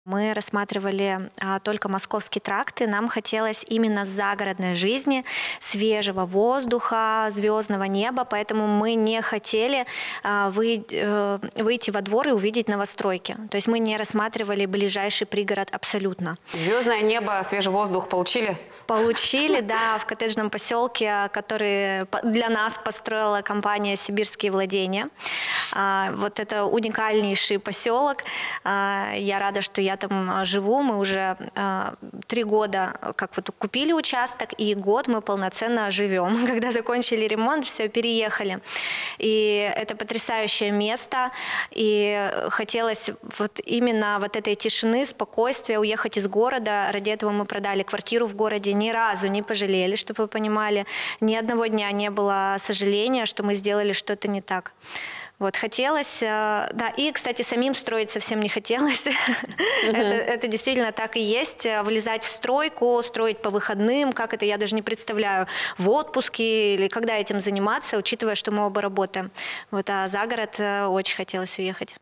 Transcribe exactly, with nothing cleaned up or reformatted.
Мы рассматривали а, только московский тракт, и нам хотелось именно загородной жизни, свежего воздуха, звездного неба, поэтому мы не хотели а, вы, э, выйти во двор и увидеть новостройки. То есть мы не рассматривали ближайший пригород абсолютно. Звездное небо, свежий воздух получили? Получили, да, в коттеджном поселке, который для нас построила компания «Сибирские владения». Вот это уникальнейший поселок. Я рада, что я там живу. Мы уже три года как вот купили участок, и год мы полноценно живем. Когда закончили ремонт, все, переехали. И это потрясающее место. И хотелось вот именно вот этой тишины, спокойствия, уехать из города. Ради этого мы продали квартиру в городе. Ни разу не пожалели, чтобы вы понимали. Ни одного дня не было сожаления, что мы сделали что-то не так. Вот, хотелось, да, и, кстати, самим строить совсем не хотелось. Uh-huh. это, это действительно так и есть. Влезать в стройку, строить по выходным, как это, я даже не представляю, в отпуске или когда этим заниматься, учитывая, что мы оба работаем. Вот, а за город очень хотелось уехать.